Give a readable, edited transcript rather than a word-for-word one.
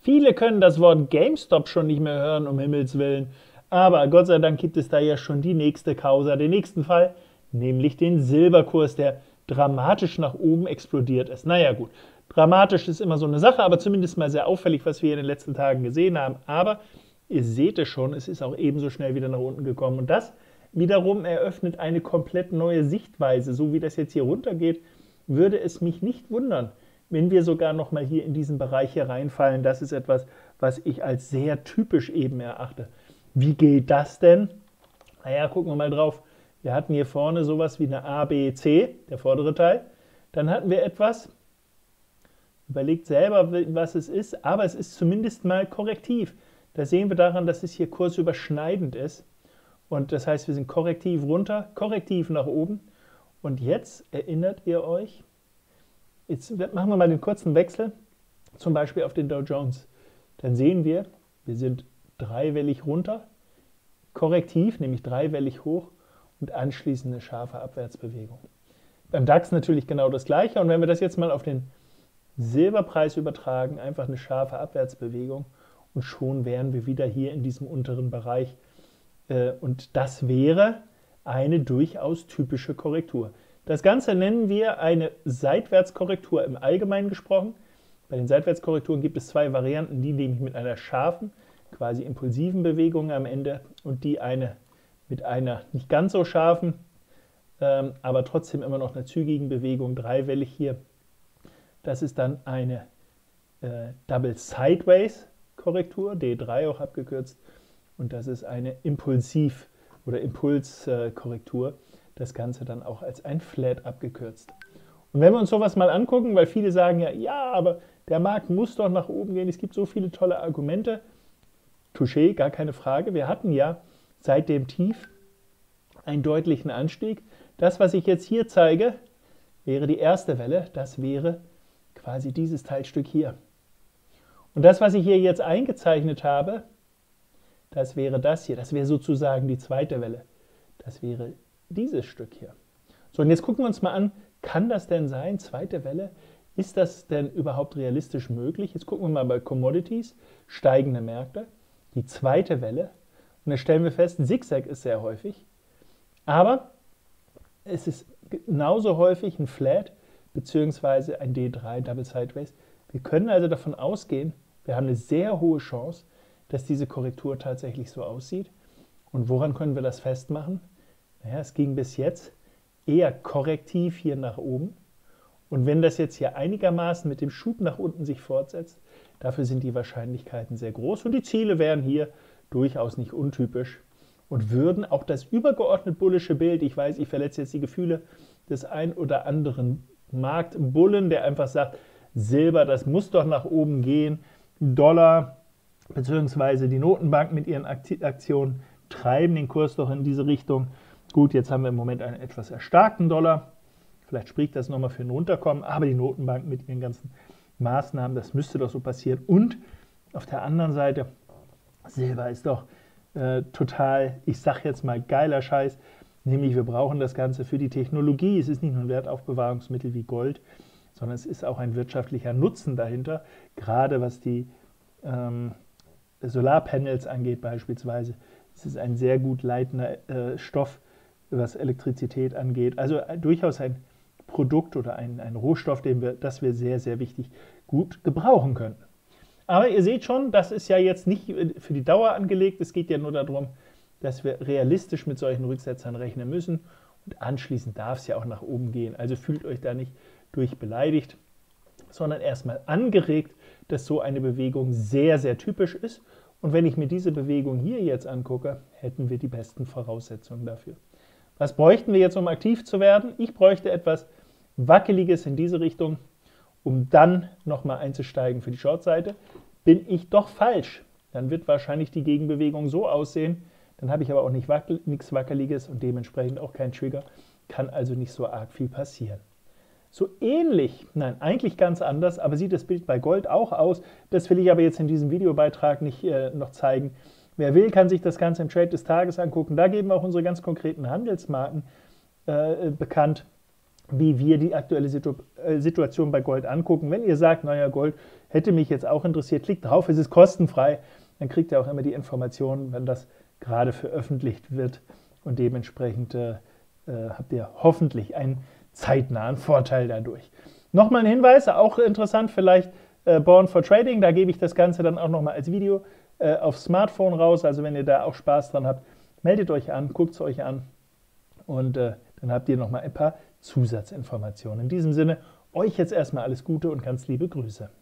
Viele können das Wort GameStop schon nicht mehr hören, um Himmels Willen. Aber Gott sei Dank gibt es da ja schon die nächste Causa, den nächsten Fall, nämlich den Silberkurs, der dramatisch nach oben explodiert ist. Naja gut, dramatisch ist immer so eine Sache, aber zumindest mal sehr auffällig, was wir in den letzten Tagen gesehen haben. Aber ihr seht es schon, es ist auch ebenso schnell wieder nach unten gekommen. Und das wiederum eröffnet eine komplett neue Sichtweise. So wie das jetzt hier runtergeht, würde es mich nicht wundern, wenn wir sogar noch mal hier in diesen Bereich hier reinfallen. Das ist etwas, was ich als sehr typisch eben erachte. Wie geht das denn? Naja, gucken wir mal drauf. Wir hatten hier vorne sowas wie eine A, B, C, der vordere Teil. Dann hatten wir etwas, überlegt selber, was es ist, aber es ist zumindest mal korrektiv. Da sehen wir daran, dass es hier kursüberschneidend ist. Und das heißt, wir sind korrektiv runter, korrektiv nach oben. Und jetzt erinnert ihr euch, jetzt machen wir mal den kurzen Wechsel, zum Beispiel auf den Dow Jones. Dann sehen wir sind dreiwellig runter, korrektiv, nämlich dreiwellig hoch und anschließend eine scharfe Abwärtsbewegung. Beim DAX natürlich genau das Gleiche. Und wenn wir das jetzt mal auf den Silberpreis übertragen, einfach eine scharfe Abwärtsbewegung und schon wären wir wieder hier in diesem unteren Bereich. Und das wäre eine durchaus typische Korrektur. Das Ganze nennen wir eine Seitwärtskorrektur im Allgemeinen gesprochen. Bei den Seitwärtskorrekturen gibt es zwei Varianten, die nämlich mit einer scharfen, quasi impulsiven Bewegung am Ende und die eine mit einer nicht ganz so scharfen, aber trotzdem immer noch einer zügigen Bewegung, dreiwellig hier. Das ist dann eine Double Sideways Korrektur, D3 auch abgekürzt, und das ist eine Impulsiv- oder Impulskorrektur, das Ganze dann auch als ein Flat abgekürzt. Und wenn wir uns sowas mal angucken, weil viele sagen ja, aber der Markt muss doch nach oben gehen, es gibt so viele tolle Argumente, touché, gar keine Frage, wir hatten ja seit dem Tief einen deutlichen Anstieg. Das, was ich jetzt hier zeige, wäre die erste Welle, das wäre quasi dieses Teilstück hier. Und das, was ich hier jetzt eingezeichnet habe, das wäre das hier, das wäre sozusagen die zweite Welle. Das wäre dieses Stück hier. So, und jetzt gucken wir uns mal an, kann das denn sein, zweite Welle? Ist das denn überhaupt realistisch möglich? Jetzt gucken wir mal bei Commodities, steigende Märkte, die zweite Welle. Und da stellen wir fest, Zigzag ist sehr häufig, aber es ist genauso häufig ein Flat bzw. ein D3, Double Sideways. Wir können also davon ausgehen, wir haben eine sehr hohe Chance, dass diese Korrektur tatsächlich so aussieht. Und woran können wir das festmachen? Naja, es ging bis jetzt eher korrektiv hier nach oben. Und wenn das jetzt hier einigermaßen mit dem Schub nach unten sich fortsetzt, dafür sind die Wahrscheinlichkeiten sehr groß. Und die Ziele wären hier durchaus nicht untypisch und würden auch das übergeordnet bullische Bild, ich weiß, ich verletze jetzt die Gefühle des ein oder anderen Marktbullen, der einfach sagt, Silber, das muss doch nach oben gehen, Dollar bzw. die Notenbank mit ihren Aktionen treiben den Kurs doch in diese Richtung. Gut, jetzt haben wir im Moment einen etwas erstarkten Dollar, vielleicht spricht das nochmal für ein Runterkommen, aber die Notenbank mit ihren ganzen Maßnahmen, das müsste doch so passieren. Und auf der anderen Seite, Silber ist doch total, ich sag jetzt mal, geiler Scheiß, nämlich wir brauchen das Ganze für die Technologie. Es ist nicht nur ein Wertaufbewahrungsmittel wie Gold, sondern es ist auch ein wirtschaftlicher Nutzen dahinter, gerade was die Solarpanels angeht beispielsweise. Es ist ein sehr gut leitender Stoff, was Elektrizität angeht. Also durchaus ein Produkt oder ein Rohstoff, das wir sehr, sehr wichtig gut gebrauchen können. Aber ihr seht schon, das ist ja jetzt nicht für die Dauer angelegt. Es geht ja nur darum, dass wir realistisch mit solchen Rücksetzern rechnen müssen. Und anschließend darf es ja auch nach oben gehen. Also fühlt euch da nicht durch beleidigt, sondern erstmal angeregt, dass so eine Bewegung sehr, sehr typisch ist. Und wenn ich mir diese Bewegung hier jetzt angucke, hätten wir die besten Voraussetzungen dafür. Was bräuchten wir jetzt, um aktiv zu werden? Ich bräuchte etwas Wackeliges in diese Richtung, um dann nochmal einzusteigen für die Shortseite. Bin ich doch falsch, dann wird wahrscheinlich die Gegenbewegung so aussehen, dann habe ich aber auch nichts Wackeliges und dementsprechend auch kein Trigger, kann also nicht so arg viel passieren. So ähnlich, nein, eigentlich ganz anders, aber sieht das Bild bei Gold auch aus. Das will ich aber jetzt in diesem Videobeitrag nicht noch zeigen. Wer will, kann sich das Ganze im Trade des Tages angucken. Da geben wir auch unsere ganz konkreten Handelsmarken bekannt. wie wir die aktuelle Situation bei Gold angucken. Wenn ihr sagt, naja, Gold hätte mich jetzt auch interessiert, klickt drauf, es ist kostenfrei, dann kriegt ihr auch immer die Informationen, wenn das gerade veröffentlicht wird und dementsprechend habt ihr hoffentlich einen zeitnahen Vorteil dadurch. Nochmal ein Hinweis, auch interessant vielleicht, Born for Trading, da gebe ich das Ganze dann auch nochmal als Video aufs Smartphone raus, also wenn ihr da auch Spaß dran habt, meldet euch an, guckt es euch an und dann habt ihr nochmal ein paar Zusatzinformationen. In diesem Sinne, euch jetzt erstmal alles Gute und ganz liebe Grüße.